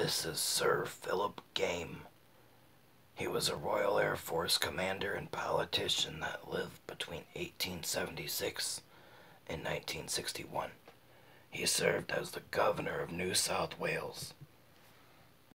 This is Sir Philip Game. He was a Royal Air Force commander and politician that lived between 1876 and 1961. He served as the governor of New South Wales.